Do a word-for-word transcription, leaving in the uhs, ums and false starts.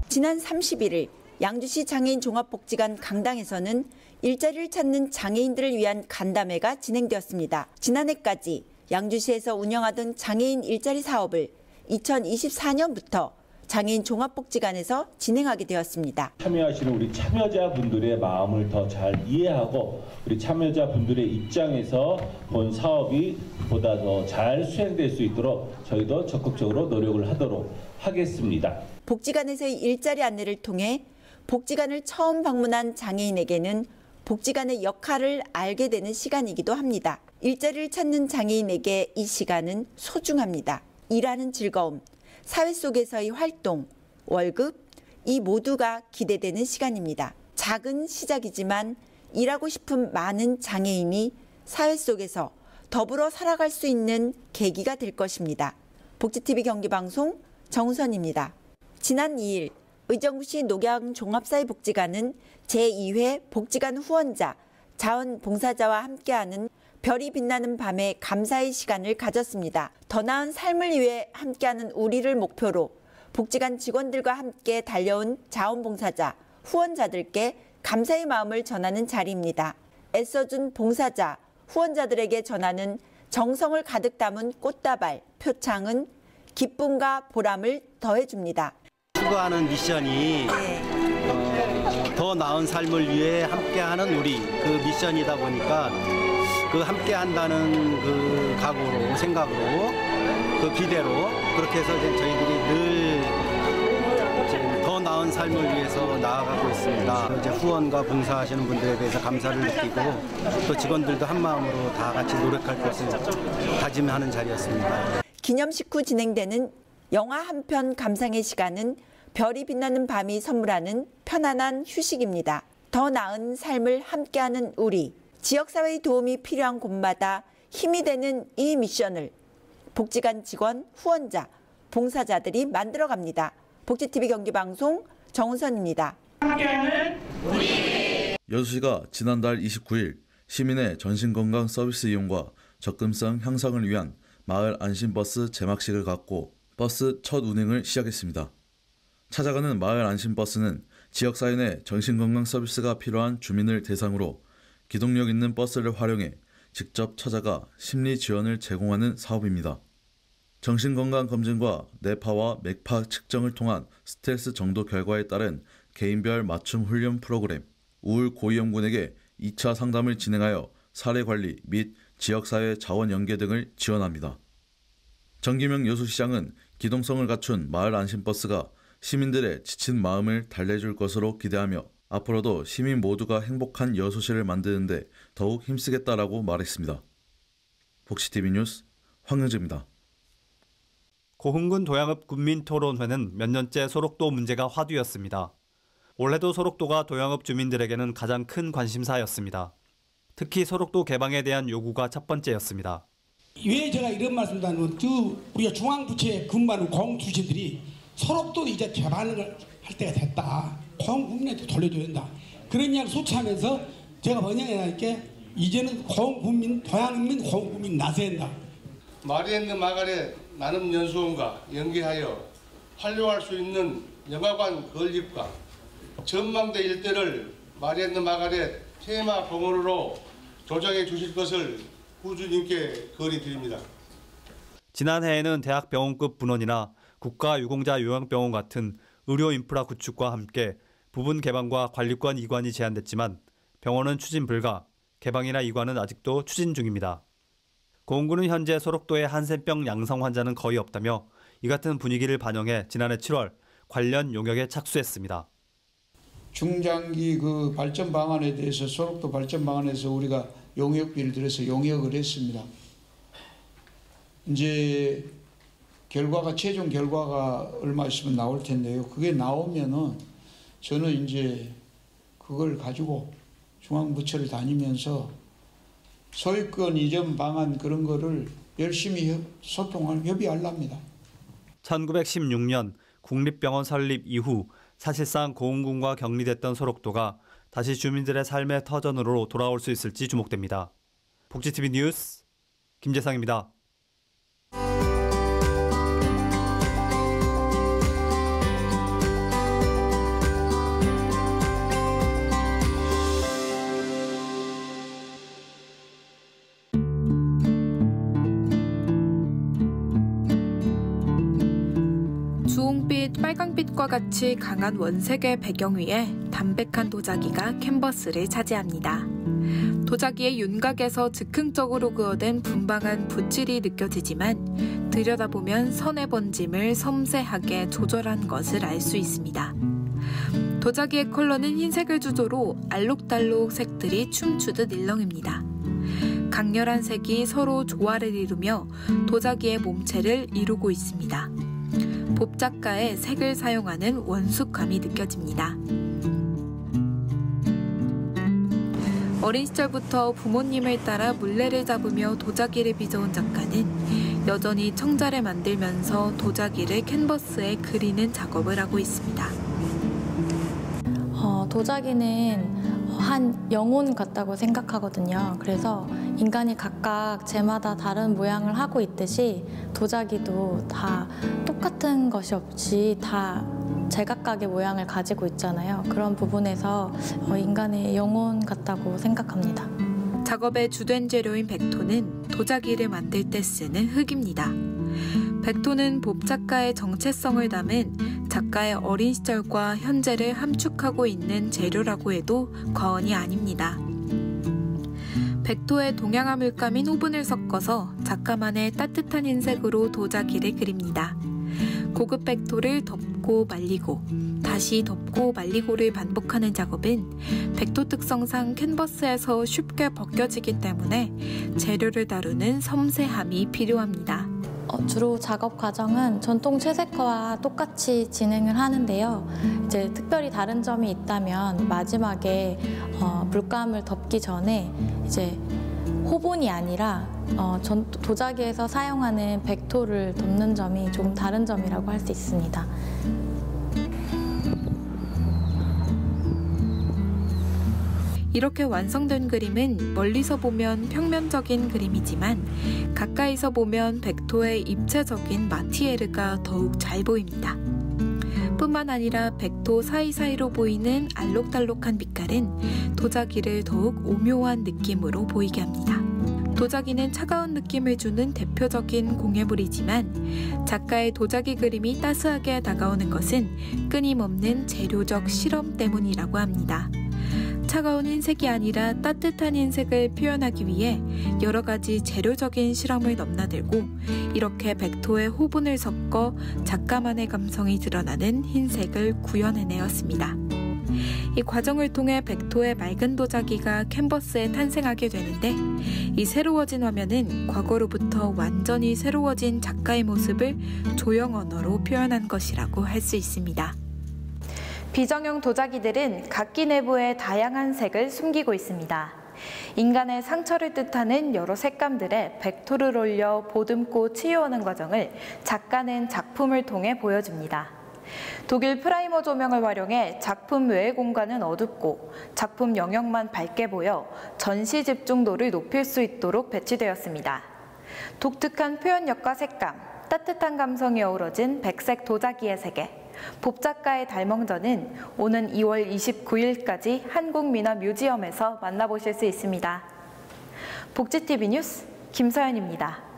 지난 삼십일 일 양주시 장애인 종합복지관 강당에서는 일자리를 찾는 장애인들을 위한 간담회가 진행되었습니다. 지난해까지 양주시에서 운영하던 장애인 일자리 사업을 이천이십사 년부터 장애인 종합복지관에서 진행하게 되었습니다. 참여하시는 우리 참여자분들의 마음을 더 잘 이해하고 우리 참여자분들의 입장에서 본 사업이 보다 더 잘 수행될 수 있도록 저희도 적극적으로 노력을 하도록 하겠습니다. 복지관에서의 일자리 안내를 통해 복지관을 처음 방문한 장애인에게는 복지관의 역할을 알게 되는 시간이기도 합니다. 일자리를 찾는 장애인에게 이 시간은 소중합니다. 일하는 즐거움, 사회 속에서의 활동, 월급, 이 모두가 기대되는 시간입니다. 작은 시작이지만 일하고 싶은 많은 장애인이 사회 속에서 더불어 살아갈 수 있는 계기가 될 것입니다. 복지티비 경기방송 정우선입니다. 지난 이 일 의정부시 녹양종합사회복지관은 제이 회 복지관 후원자, 자원봉사자와 함께하는 별이 빛나는 밤의 감사의 시간을 가졌습니다. 더 나은 삶을 위해 함께하는 우리를 목표로 복지관 직원들과 함께 달려온 자원봉사자, 후원자들께 감사의 마음을 전하는 자리입니다. 애써준 봉사자, 후원자들에게 전하는 정성을 가득 담은 꽃다발, 표창은 기쁨과 보람을 더해줍니다. 추구하는 미션이 어, 더 나은 삶을 위해 함께하는 우리 그 미션이다 보니까 그 함께한다는 그 각오로 생각으로 그 기대로 그렇게 해서 이제 저희들이 늘 더 나은 삶을 위해서 나아가고 있습니다. 이제 후원과 봉사하시는 분들에 대해서 감사를 느끼고 또 직원들도 한 마음으로 다 같이 노력할 것을 다짐하는 자리였습니다. 기념식 후 진행되는 영화 한 편 감상의 시간은 별이 빛나는 밤이 선물하는 편안한 휴식입니다. 더 나은 삶을 함께하는 우리, 지역사회의 도움이 필요한 곳마다 힘이 되는 이 미션을 복지관 직원, 후원자, 봉사자들이 만들어갑니다. 복지티비 경기방송 정우선입니다. 함께하는 우리. 여수시가 지난달 이십구 일 시민의 전신건강 서비스 이용과 접근성 향상을 위한 마을 안심버스 제막식을 갖고 버스 첫 운행을 시작했습니다. 찾아가는 마을 안심버스는 지역사회 내 정신건강 서비스가 필요한 주민을 대상으로 기동력 있는 버스를 활용해 직접 찾아가 심리 지원을 제공하는 사업입니다. 정신건강검진과 뇌파와 맥파 측정을 통한 스트레스 정도 결과에 따른 개인별 맞춤 훈련 프로그램, 우울 고위험군에게 이 차 상담을 진행하여 사례관리 및 지역사회 자원 연계 등을 지원합니다. 정기명 여수시장은 기동성을 갖춘 마을 안심버스가 시민들의 지친 마음을 달래줄 것으로 기대하며 앞으로도 시민 모두가 행복한 여수시를 만드는 데 더욱 힘쓰겠다라고 말했습니다. 복지티비 뉴스 황영재입니다. 고흥군 도양읍 군민토론회는 몇 년째 소록도 문제가 화두였습니다. 올해도 소록도가 도양읍 주민들에게는 가장 큰 관심사였습니다. 특히 소록도 개방에 대한 요구가 첫 번째였습니다. 왜 제가 이런 말씀을 하냐면 우리가 중앙부처에 근무하는 공주시들이 소록도 이제 개방을 할 때가 됐다. 공국민한테 돌려줘야 된다. 그런 이야기 소치하면서 제가 번역해놨게 이제는 공국민, 도양민 공국민 나서야 된다. 마리엔느 마가렛 나눔 연수원과 연계하여 활용할 수 있는 영화관 건립과 전망대 일대를 마리엔느 마가렛 테마 공원으로 조정해 주실 것을 구주님께 건의드립니다. 지난해에는 대학병원급 분원이나 국가유공자 요양병원 같은 의료 인프라 구축과 함께 부분 개방과 관리권 이관이 제한됐지만 병원은 추진 불가, 개방이나 이관은 아직도 추진 중입니다. 고흥군은 현재 소록도의 한센병 양성 환자는 거의 없다며 이 같은 분위기를 반영해 지난해 칠월 관련 용역에 착수했습니다. 중장기 그 발전 방안에 대해서 소록도 발전 방안에서 우리가 용역비를 들여서 용역을 했습니다. 이제 결과가 최종 결과가 얼마 있으면 나올 텐데요. 그게 나오면은 저는 이제 그걸 가지고 중앙부처를 다니면서 소유권 이전 방안 그런 거를 열심히 소통을 협의하랍니다. 천구백십육 년 국립병원 설립 이후 사실상 고흥군과 격리됐던 소록도가 다시 주민들의 삶의 터전으로 돌아올 수 있을지 주목됩니다. 복지티비 뉴스 김재상입니다. 빨강빛과 같이 강한 원색의 배경 위에 담백한 도자기가 캔버스를 차지합니다. 도자기의 윤곽에서 즉흥적으로 그어낸 분방한 붓질이 느껴지지만 들여다보면 선의 번짐을 섬세하게 조절한 것을 알 수 있습니다. 도자기의 컬러는 흰색을 주조로 알록달록 색들이 춤추듯 일렁입니다. 강렬한 색이 서로 조화를 이루며 도자기의 몸체를 이루고 있습니다. 복 작가의 색을 사용하는 원숙함이 느껴집니다. 어린 시절부터 부모님을 따라 물레를 잡으며 도자기를 빚어온 작가는 여전히 청자를 만들면서 도자기를 캔버스에 그리는 작업을 하고 있습니다. 어, 도자기는 한 영혼 같다고 생각하거든요. 그래서 인간이 각각 제마다 다른 모양을 하고 있듯이 도자기도 다 똑같은 것이 없이 다 제각각의 모양을 가지고 있잖아요. 그런 부분에서 인간의 영혼 같다고 생각합니다. 작업의 주된 재료인 백토는 도자기를 만들 때 쓰는 흙입니다. 백토는 복 작가의 정체성을 담은 작가의 어린 시절과 현재를 함축하고 있는 재료라고 해도 과언이 아닙니다. 백토에 동양화 물감인 호분을 섞어서 작가만의 따뜻한 흰색으로 도자기를 그립니다. 고급 백토를 덮고 말리고 다시 덮고 말리고를 반복하는 작업은 백토 특성상 캔버스에서 쉽게 벗겨지기 때문에 재료를 다루는 섬세함이 필요합니다. 어, 주로 작업 과정은 전통 채색화와 똑같이 진행을 하는데요. 이제 특별히 다른 점이 있다면 마지막에 어, 물감을 덮기 전에 이제 호분이 아니라 어, 전, 도자기에서 사용하는 백토를 덮는 점이 조금 다른 점이라고 할 수 있습니다. 이렇게 완성된 그림은 멀리서 보면 평면적인 그림이지만 가까이서 보면 백토의 입체적인 마티에르가 더욱 잘 보입니다. 뿐만 아니라 백토 사이사이로 보이는 알록달록한 빛깔은 도자기를 더욱 오묘한 느낌으로 보이게 합니다. 도자기는 차가운 느낌을 주는 대표적인 공예물이지만 작가의 도자기 그림이 따스하게 다가오는 것은 끊임없는 재료적 실험 때문이라고 합니다. 차가운 흰색이 아니라 따뜻한 흰색을 표현하기 위해 여러 가지 재료적인 실험을 넘나들고 이렇게 백토에 호분을 섞어 작가만의 감성이 드러나는 흰색을 구현해내었습니다. 이 과정을 통해 백토의 맑은 도자기가 캔버스에 탄생하게 되는데 이 새로워진 화면은 과거로부터 완전히 새로워진 작가의 모습을 조형 언어로 표현한 것이라고 할 수 있습니다. 비정형 도자기들은 각기 내부에 다양한 색을 숨기고 있습니다. 인간의 상처를 뜻하는 여러 색감들에 백토를 올려 보듬고 치유하는 과정을 작가는 작품을 통해 보여줍니다. 독일 프라이머 조명을 활용해 작품 외의 공간은 어둡고 작품 영역만 밝게 보여 전시 집중도를 높일 수 있도록 배치되었습니다. 독특한 표현력과 색감, 따뜻한 감성이 어우러진 백색 도자기의 세계. 복 작가의 달멍전은 오는 이월 이십구일까지 한국민화뮤지엄에서 만나보실 수 있습니다. 복지티비 뉴스 김서연입니다.